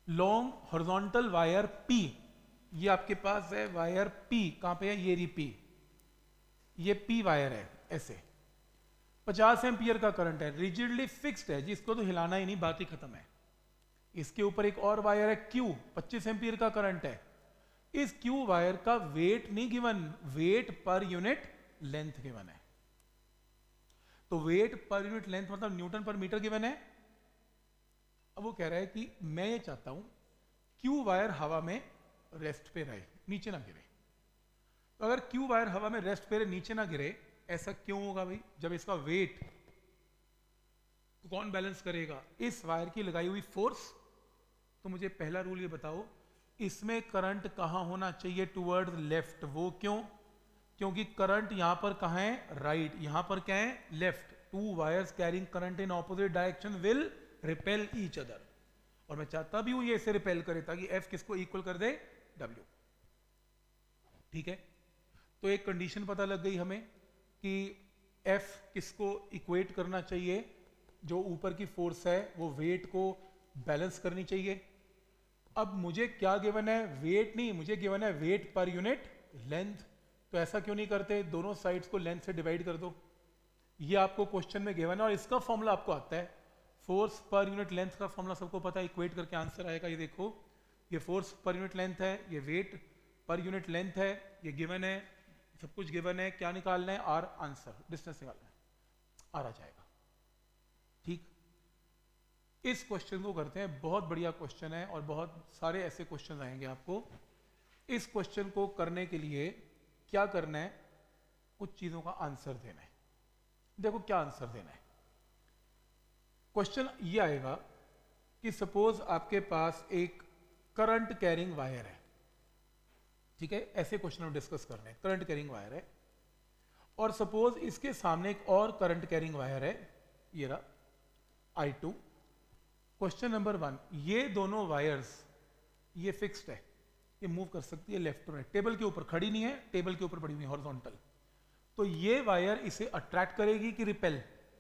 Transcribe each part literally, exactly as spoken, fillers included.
Long horizontal wire P, ये आपके पास है वायर P, कहां पे है, ये री P, ये P वायर है ऐसे, पचास एम्पियर का करंट है, रिजिडली फिक्स्ड है, जिसको तो हिलाना ही नहीं, बात ही खत्म है। इसके ऊपर एक और वायर है Q, पच्चीस एम्पियर का करंट है। इस Q वायर का वेट नहीं गिवन, वेट पर यूनिट लेंथ गिवन है। तो वेट पर यूनिट लेंथ मतलब न्यूटन पर मीटर गिवन है। अब वो कह रहा है कि मैं ये चाहता हूं Q वायर हवा में रेस्ट पे रहे, नीचे ना गिरे। तो अगर Q वायर हवा में रेस्ट पे रहे, नीचे ना गिरे, ऐसा क्यों होगा भाई? जब इसका वेट तो कौन बैलेंस करेगा? इस वायर की लगाई हुई फोर्स। तो मुझे पहला रूल ये बताओ, इसमें करंट कहां होना चाहिए? Towards left. वो क्यों? क्योंकि करंट यहां पर कहां है? राइट। यहां पर क्या है? Left. Two wires carrying current in opposite direction will repel each other. और मैं चाहता भी हूं ये इसे रिपेल करे, ताकि F किसको इक्वल कर दे? W। ठीक है, तो एक कंडीशन पता लग गई हमें कि F किसको इक्वेट करना चाहिए? जो ऊपर की फोर्स है वो वेट को बैलेंस करनी चाहिए। अब मुझे क्या गिवन है? वेट नहीं, मुझे गिवन है वेट पर यूनिट लेंथ। तो ऐसा क्यों नहीं करते, दोनों साइड्स को लेंथ से डिवाइड कर दो। ये आपको क्वेश्चन में गिवन है और इसका फॉर्मूला आपको आता है। फोर्स पर यूनिट लेंथ का फॉर्मूला सबको पता है, इक्वेट करके आंसर आएगा। ये देखो, ये फोर्स पर यूनिट लेंथ है, ये वेट पर यूनिट लेंथ है, ये गिवन है, सब कुछ गिवन है। क्या निकालना है? आर, आंसर, डिस्टेंस निकालना है, आर आ जाएगा। ठीक, इस क्वेश्चन को करते हैं। बहुत बढ़िया क्वेश्चन है और बहुत सारे ऐसे क्वेश्चन आएंगे आपको। इस क्वेश्चन को करने के लिए क्या करना है? कुछ चीजों का आंसर देना है। देखो क्या आंसर देना है। क्वेश्चन ये आएगा कि सपोज आपके पास एक करंट कैरिंग वायर है, ठीक है, ऐसे क्वेश्चन हम डिस्कस कर रहे हैं। करंट कैरिंग वायर है और सपोज इसके सामने एक और करंट कैरिंग वायर है, ये रहा I two. Question number one, ये दोनों वायर्स, ये फिक्स्ड है, ये मूव कर सकती है लेफ्ट टू राइट, टेबल के ऊपर खड़ी नहीं है, टेबल के ऊपर पड़ी हुई है हॉरिजॉन्टल। तो ये वायर इसे अट्रैक्ट करेगी कि repel?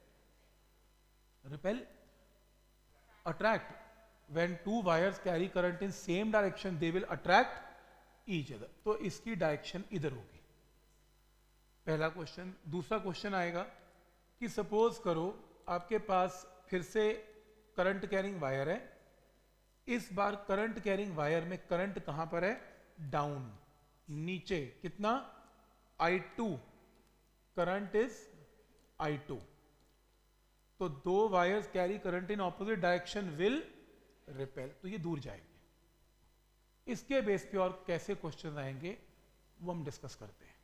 Repel, attract. When two wires carry current in same direction they will attract each other. तो इसकी डायरेक्शन इधर होगी, पहला क्वेश्चन। दूसरा क्वेश्चन आएगा कि सपोज करो आपके पास फिर से करंट कैरिंग वायर है। इस बार करंट कैरिंग वायर में करंट कहां पर है? डाउन, नीचे। कितना? I two, current is I two. तो दो wires carry current in opposite direction will repel, तो ये दूर जाएंगे। इसके बेस पे और कैसे क्वेश्चन आएंगे वो हम डिस्कस करते हैं।